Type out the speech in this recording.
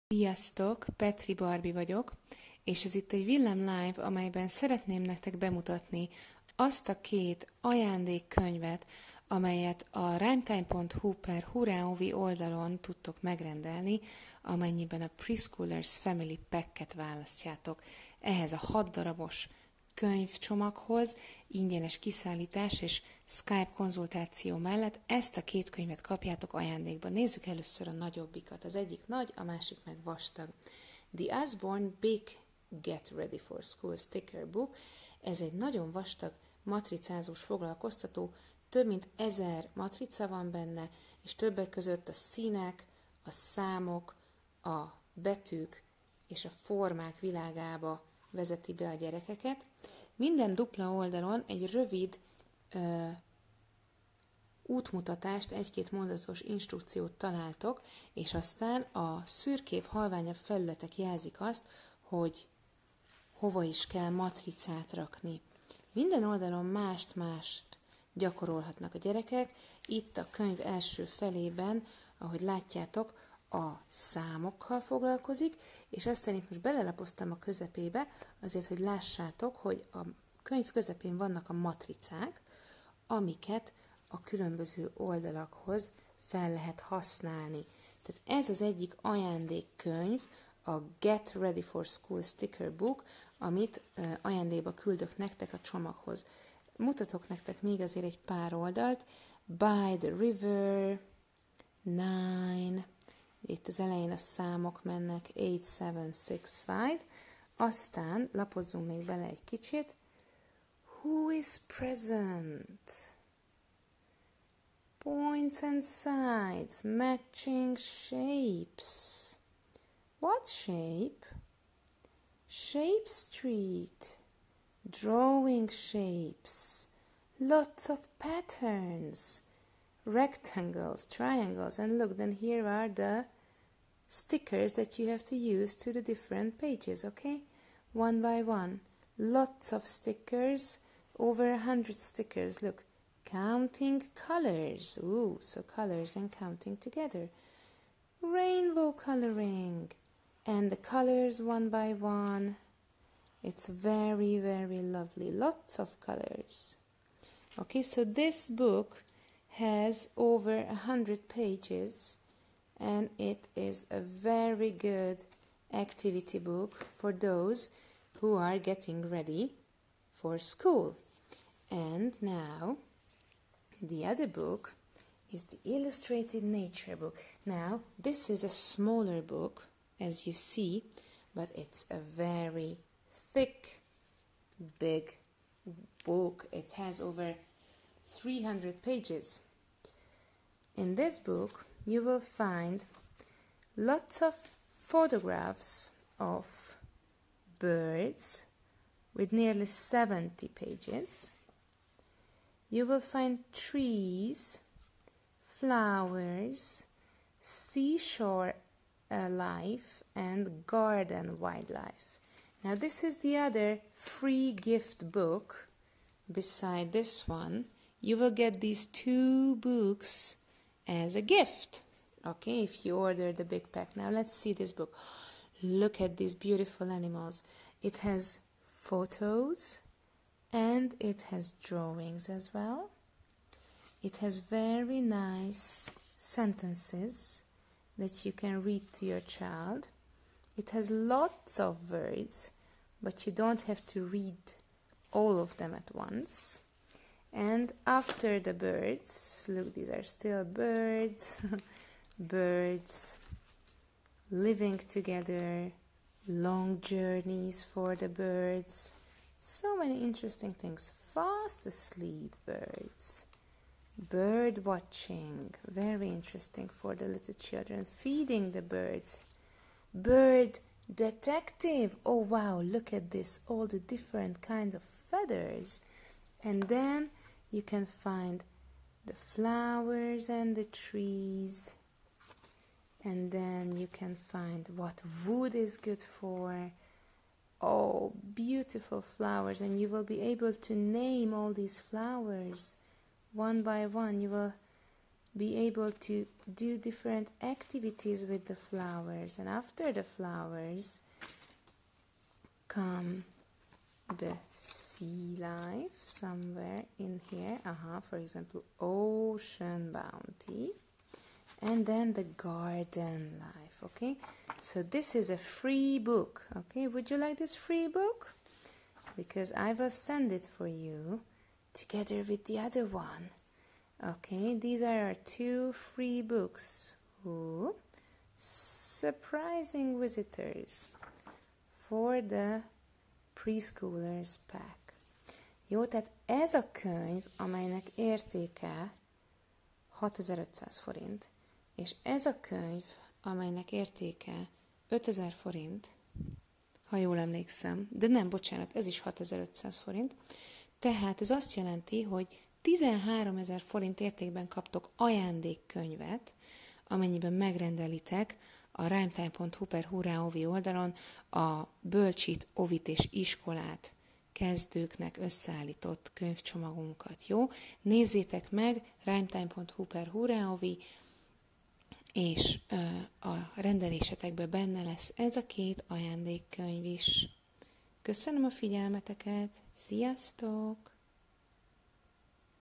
Sziasztok, Petri Barbi vagyok, és ez itt egy Villám Live, amelyben szeretném nektek bemutatni azt a két ajándékkönyvet, amelyet a rhymetime.hu/hurraovi oldalon tudtok megrendelni, amennyiben a Preschoolers Family Pack-et választjátok. Ehhez a 6 darabos könyvcsomaghoz, ingyenes kiszállítás és Skype konzultáció mellett ezt a két könyvet kapjátok ajándékba. Nézzük először a nagyobbikat. Az egyik nagy, a másik meg vastag. The Usborne Big Get Ready for School Sticker Book. Ez egy nagyon vastag matricázós foglalkoztató, több mint 1000 matrica van benne, és többek között a színek, a számok, a betűk és a formák világába vezeti be a gyerekeket. Minden dupla oldalon egy rövid útmutatást, egy-két mondatos instrukciót találtok, és aztán a szürkébb, halványabb felületek jelzik azt, hogy hova is kell matricát rakni. Minden oldalon mást-mást gyakorolhatnak a gyerekek. Itt a könyv első felében, ahogy látjátok, a számokkal foglalkozik, és aztán itt most belelapoztam a közepébe, azért, hogy lássátok, hogy a könyv közepén vannak a matricák, amiket a különböző oldalakhoz fel lehet használni. Tehát ez az egyik ajándékkönyv, a Get Ready for School Sticker Book, amit ajándékba küldök nektek a csomaghoz. Mutatok nektek még azért egy pár oldalt. By the River, 9, itt az elején a számok mennek, 8, 7, 6, 5, aztán lapozzunk még bele egy kicsit. Who is present? Points and sides, matching shapes. What shape? Shape Street. Drawing shapes. Lots of patterns. Rectangles, triangles, and look, then here are the stickers that you have to use to the different pages, okay? One by one. Lots of stickers, over 100 stickers, look. Counting colors, ooh, so colors and counting together. Rainbow coloring, and the colors one by one. It's very, very lovely, lots of colors. Okay, so this book has over 100 pages, and it is a very good activity book for those who are getting ready for school. And now the other book is the Illustrated Nature book. Now this is a smaller book, as you see, but it's a very thick, big book. It has over 300 pages. In this book, you will find lots of photographs of birds with nearly 70 pages. You will find trees, flowers, seashore life, and garden wildlife. Now, this is the other free gift book. Beside this one, you will get these 2 books as a gift, okay, if you order the big pack. Now let's see this book. Look at these beautiful animals. It has photos and it has drawings as well. It has very nice sentences that you can read to your child. It has lots of words, but you don't have to read all of them at once. And after the birds, look, these are still birds, birds living together, long journeys for the birds, so many interesting things. Fast asleep birds, bird watching, very interesting for the little children. Feeding the birds, bird detective. Oh wow, look at this, all the different kinds of feathers. And then you can find the flowers and the trees. And then you can find what wood is good for. Oh, beautiful flowers. And you will be able to name all these flowers one by one. You will be able to do different activities with the flowers. And after the flowers come the sea life somewhere in here. For example, ocean bounty. And then the garden life, okay? So this is a free book, okay? Would you like this free book? Because I will send it for you together with the other one. Okay, these are our 2 free books. Ooh, surprising visitors for the preschoolers pack. Jó, tehát ez a könyv, amelynek értéke 6500 forint, és ez a könyv, amelynek értéke 5000 forint, ha jól emlékszem, de nem, bocsánat, ez is 6500 forint, tehát ez azt jelenti, hogy 13 000 forint értékben kaptok ajándékkönyvet, amennyiben megrendelitek a rhymetime.hu/hurraovi oldalon a bölcsit, ovit és iskolát kezdőknek összeállított könyvcsomagunkat, jó? Nézzétek meg rhymetime.hu/hurraovi, és a rendelésetekben benne lesz ez a 2 ajándékkönyv is. Köszönöm a figyelmeteket, sziasztok!